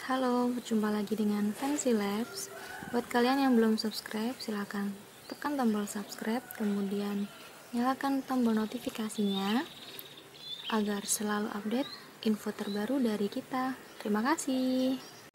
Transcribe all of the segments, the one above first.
Halo, berjumpa lagi dengan Fancy Labs. Buat kalian yang belum subscribe, silahkan tekan tombol subscribe, kemudian nyalakan tombol notifikasinya agar selalu update info terbaru dari kita. Terima kasih.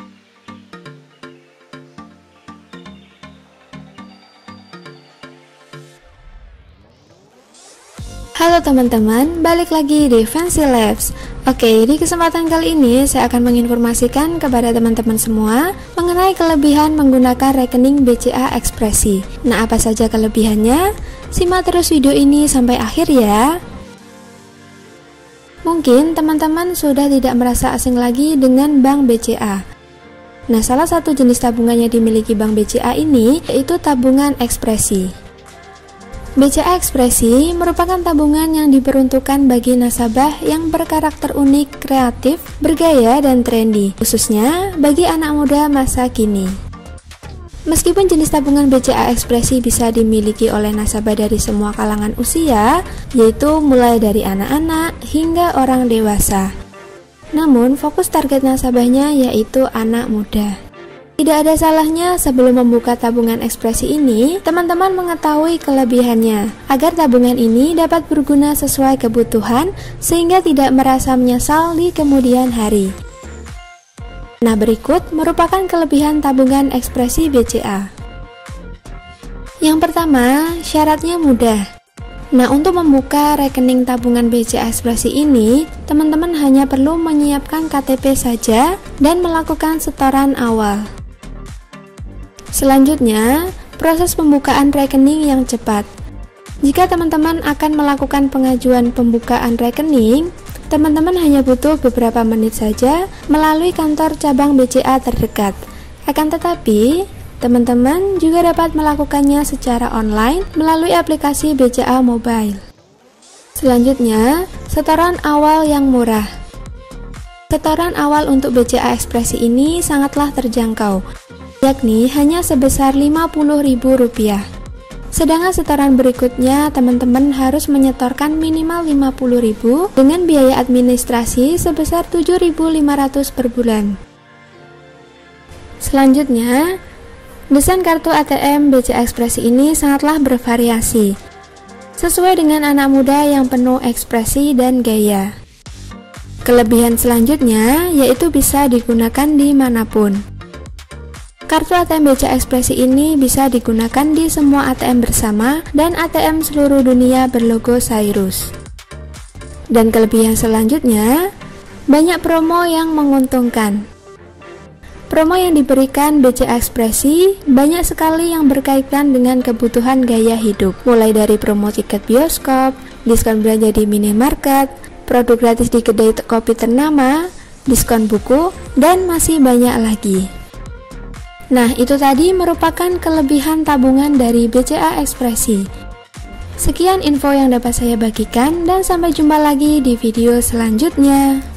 Halo teman-teman, balik lagi di Fancy Labs. Oke, di kesempatan kali ini saya akan menginformasikan kepada teman-teman semua mengenai kelebihan menggunakan rekening BCA Ekspresi. Nah, apa saja kelebihannya? Simak terus video ini sampai akhir ya. Mungkin teman-teman sudah tidak merasa asing lagi dengan Bank BCA. Nah, salah satu jenis tabungan yang dimiliki Bank BCA ini yaitu tabungan ekspresi. BCA Ekspresi merupakan tabungan yang diperuntukkan bagi nasabah yang berkarakter unik, kreatif, bergaya, dan trendy, khususnya bagi anak muda masa kini. Meskipun jenis tabungan BCA Ekspresi bisa dimiliki oleh nasabah dari semua kalangan usia, yaitu mulai dari anak-anak hingga orang dewasa. Namun, fokus target nasabahnya yaitu anak muda. Tidak ada salahnya sebelum membuka tabungan ekspresi ini, teman-teman mengetahui kelebihannya, agar tabungan ini dapat berguna sesuai kebutuhan, sehingga tidak merasa menyesal di kemudian hari. Nah, berikut merupakan kelebihan tabungan ekspresi BCA. Yang pertama, syaratnya mudah. Nah, untuk membuka rekening tabungan BCA Ekspresi ini, teman-teman hanya perlu menyiapkan KTP saja dan melakukan setoran awal. Selanjutnya, proses pembukaan rekening yang cepat. Jika teman-teman akan melakukan pengajuan pembukaan rekening, teman-teman hanya butuh beberapa menit saja melalui kantor cabang BCA terdekat. Akan tetapi, teman-teman juga dapat melakukannya secara online melalui aplikasi BCA Mobile. Selanjutnya, setoran awal yang murah. Setoran awal untuk BCA Ekspresi ini sangatlah terjangkau, yakni hanya sebesar Rp50.000. Sedangkan setoran berikutnya teman-teman harus menyetorkan minimal Rp50.000 dengan biaya administrasi sebesar Rp7.500 per bulan. Selanjutnya, desain kartu ATM BCA Ekspresi ini sangatlah bervariasi, sesuai dengan anak muda yang penuh ekspresi dan gaya. Kelebihan selanjutnya yaitu bisa digunakan dimanapun. Kartu ATM BCA Ekspresi ini bisa digunakan di semua ATM bersama dan ATM seluruh dunia berlogo Cyrus. Dan kelebihan selanjutnya, banyak promo yang menguntungkan. Promo yang diberikan BCA Ekspresi banyak sekali yang berkaitan dengan kebutuhan gaya hidup, mulai dari promo tiket bioskop, diskon belanja di minimarket, produk gratis di kedai kopi ternama, diskon buku, dan masih banyak lagi. Nah, itu tadi merupakan kelebihan tabungan dari BCA Ekspresi. Sekian info yang dapat saya bagikan dan sampai jumpa lagi di video selanjutnya.